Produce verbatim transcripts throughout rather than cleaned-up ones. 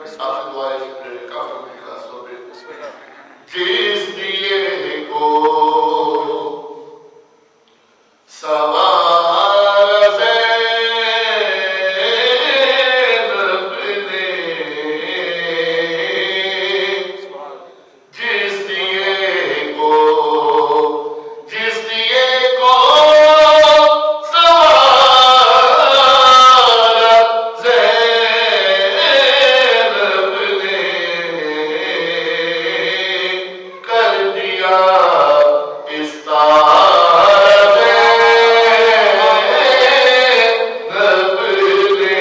آخر دعائے کافر میں خلاص طور پہ جس دیے کو سوار زینب نے جس دیے کو جس دیے کو سوار زینب نے کر دیا استار زینب نے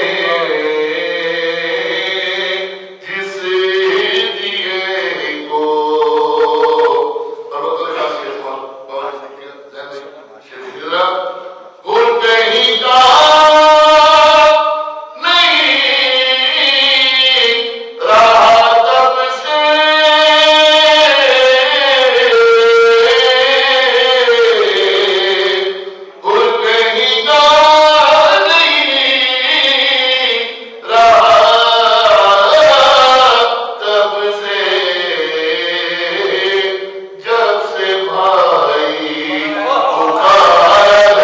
جس دیے کو اور کہیں کا نہیں رہا تب سے اور کہیں کا نہیں رہا تب سے جب سے بھائی پکار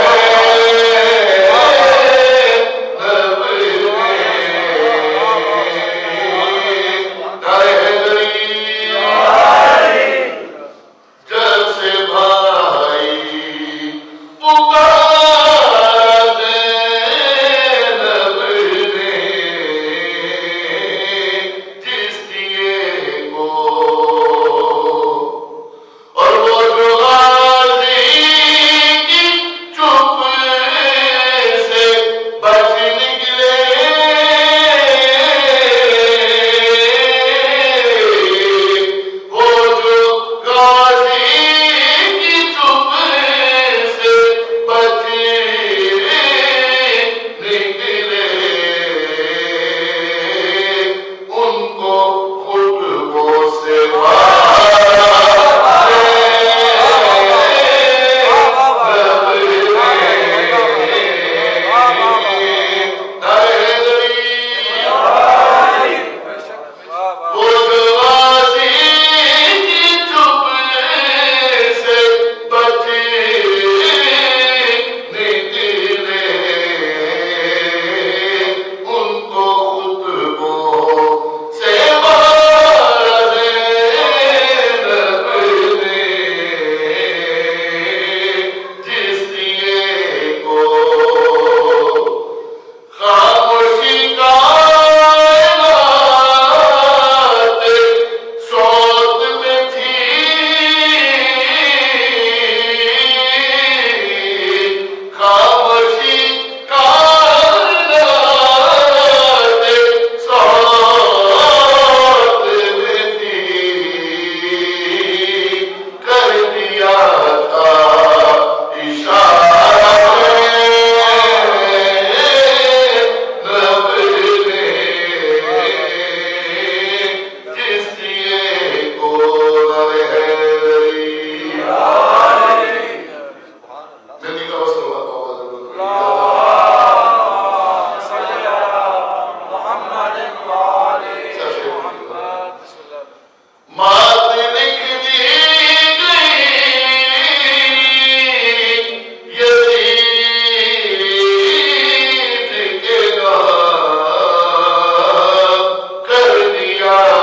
جب سے بھائی پکار زینب نے جس دیے کو اور وہ جو غازی کی چپ سے بچ نکلے وہ جو غازی کی چپ سے بچ نکلے ان کو خطبوں سے وہ جو غازی کی چپ سے بچ نکلے ان کو خطبوں سے زینب نے جس دیے کو خاموشی کائنات صوت میں تھی خاموشی کائنات صوت میں تھی کر دیا تھا اشارہ زینب نے جس دیے کو نبی کا وصل ہوا تو مات لکھ دی گئی یزید کے نام کر دیا